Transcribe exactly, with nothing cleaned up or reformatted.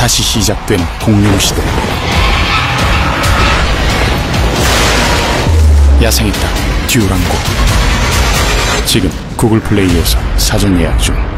다시 시작되는 공룡시대. 야생의 땅 듀랑고. 지금 구글 플레이에서 사전 예약 중.